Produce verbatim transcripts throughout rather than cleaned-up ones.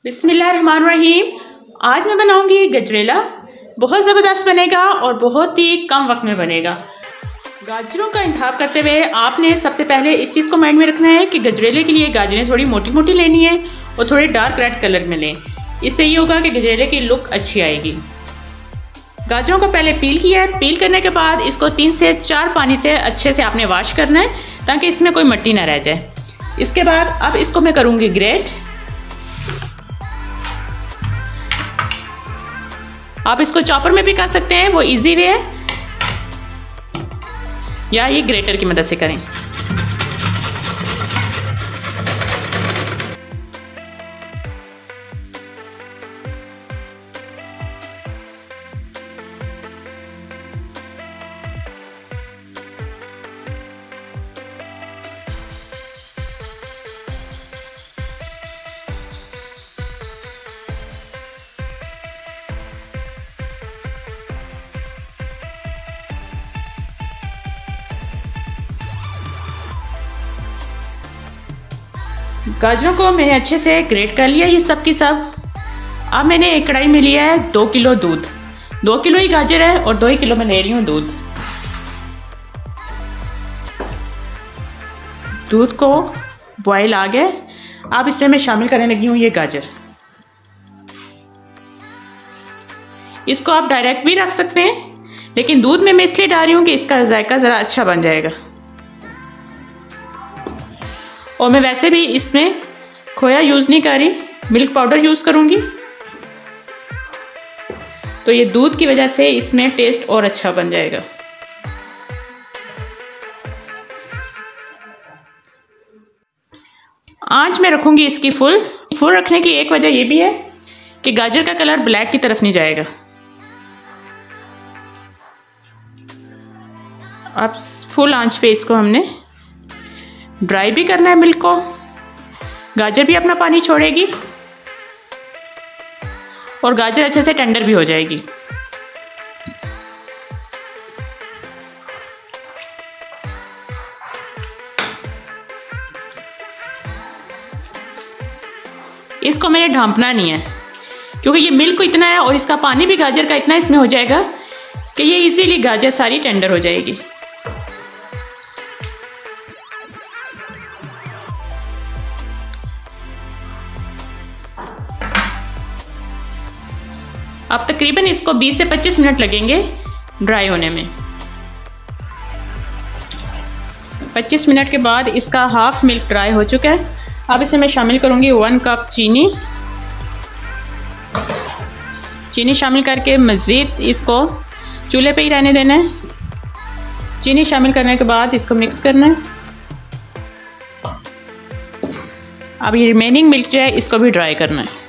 बिस्मिल्लाहिर्रहमानिर्रहीम। आज मैं बनाऊंगी गजरेला। बहुत ज़बरदस्त बनेगा और बहुत ही कम वक्त में बनेगा। गाजरों का इंतखाब करते हुए आपने सबसे पहले इस चीज़ को माइंड में रखना है कि गजरेले के लिए गाजरें थोड़ी मोटी मोटी लेनी है और थोड़े डार्क रेड कलर में लें। इससे ये होगा कि गजरेले की लुक अच्छी आएगी। गाजरों को पहले पील किया है। पील करने के बाद इसको तीन से चार पानी से अच्छे से आपने वॉश करना है ताकि इसमें कोई मिट्टी ना रह जाए। इसके बाद अब इसको मैं करूँगी ग्रेट। आप इसको चॉपर में भी कर सकते हैं, वो इजी वे है, या ये ग्रेटर की मदद से करें। गाजरों को मैंने अच्छे से ग्रेट कर लिया, ये सब की सब। अब मैंने एक कढ़ाई में लिया है दो किलो दूध। दो किलो ही गाजर है और दो ही किलो मैं ले रही हूँ दूध। दूध को बॉयल आ गया। अब इसमें मैं शामिल करने लगी हूँ ये गाजर। इसको आप डायरेक्ट भी रख सकते हैं, लेकिन दूध में मैं इसलिए डाल रही हूँ कि इसका जायका ज़रा अच्छा बन जाएगा। और मैं वैसे भी इसमें खोया यूज़ नहीं कर रही, मिल्क पाउडर यूज़ करूँगी, तो ये दूध की वजह से इसमें टेस्ट और अच्छा बन जाएगा। आंच में रखूँगी इसकी फुल। फुल रखने की एक वजह ये भी है कि गाजर का कलर ब्लैक की तरफ नहीं जाएगा। अब फुल आंच पे इसको हमने ड्राई भी करना है मिल्क को। गाजर भी अपना पानी छोड़ेगी और गाजर अच्छे से टेंडर भी हो जाएगी। इसको मैंने ढांपना नहीं है क्योंकि ये मिल्क इतना है और इसका पानी भी गाजर का इतना इसमें हो जाएगा कि ये इजीली गाजर सारी टेंडर हो जाएगी। अब तकरीबन इसको बीस से पच्चीस मिनट लगेंगे ड्राई होने में। पच्चीस मिनट के बाद इसका हाफ मिल्क ड्राई हो चुका है। अब इसे मैं शामिल करूंगी वन कप चीनी। चीनी शामिल करके मज़ीद इसको चूल्हे पे ही रहने देना है। चीनी शामिल करने के बाद इसको मिक्स करना है। अब ये रिमेनिंग मिल्क जो है इसको भी ड्राई करना है।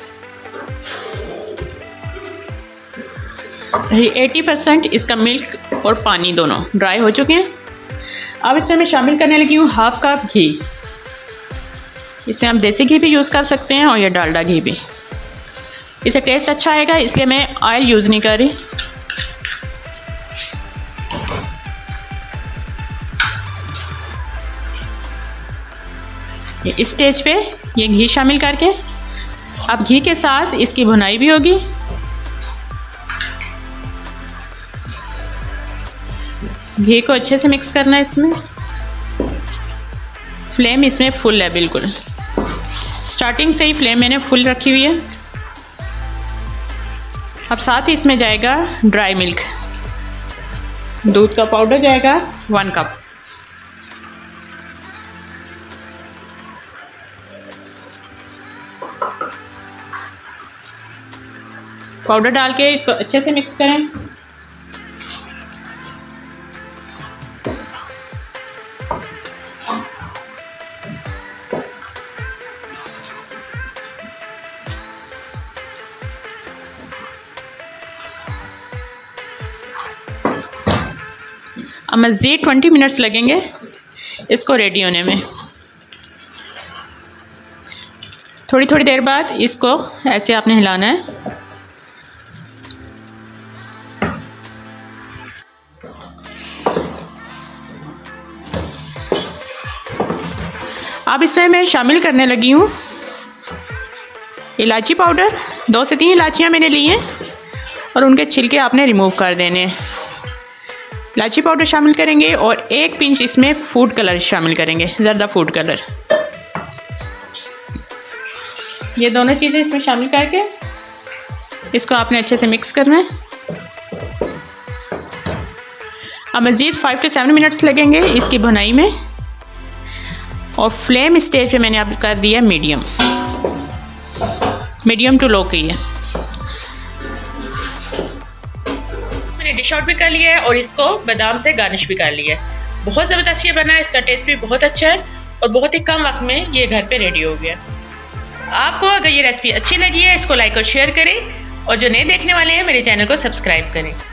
अस्सी परसेंट इसका मिल्क और पानी दोनों ड्राई हो चुके हैं। अब इसमें मैं शामिल करने लगी हूँ हाफ कप घी। इसमें आप देसी घी भी यूज़ कर सकते हैं और या डालडा घी भी। इसे टेस्ट अच्छा आएगा इसलिए मैं ऑयल यूज़ नहीं कर रही। इस स्टेज पे ये घी शामिल करके अब घी के साथ इसकी भुनाई भी होगी। घी को अच्छे से मिक्स करना है इसमें। फ्लेम इसमें फुल है, बिल्कुल स्टार्टिंग से ही फ्लेम मैंने फुल रखी हुई है। अब साथ ही इसमें जाएगा ड्राई मिल्क। दूध का पाउडर जाएगा वन कप। पाउडर डाल के इसको अच्छे से मिक्स करें। अब मज़ीद ट्वेंटी मिनट्स लगेंगे इसको रेडी होने में। थोड़ी थोड़ी देर बाद इसको ऐसे आपने हिलाना है। अब इसमें मैं शामिल करने लगी हूँ इलायची पाउडर, दो से तीन इलायचियाँ मैंने ली हैं और उनके छिलके आपने रिमूव कर देने। इलायची पाउडर शामिल करेंगे और एक पिंच इसमें फूड कलर शामिल करेंगे, ज़र्दा फूड कलर। ये दोनों चीज़ें इसमें शामिल करके इसको आपने अच्छे से मिक्स करना है। अब मज़ीद फाइव टू सेवन मिनट्स लगेंगे इसकी भुनाई में और फ्लेम स्टेज पे मैंने अब कर दिया मीडियम, मीडियम टू लो की है। मैंने डिश आउट भी कर लिया है और इसको बादाम से गार्निश भी कर लिया है। बहुत ज़बरदस्त ये बना है, इसका टेस्ट भी बहुत अच्छा है और बहुत ही कम वक्त में ये घर पे रेडी हो गया। आपको अगर ये रेसिपी अच्छी लगी है इसको लाइक और शेयर करें और जो नए देखने वाले हैं मेरे चैनल को सब्सक्राइब करें।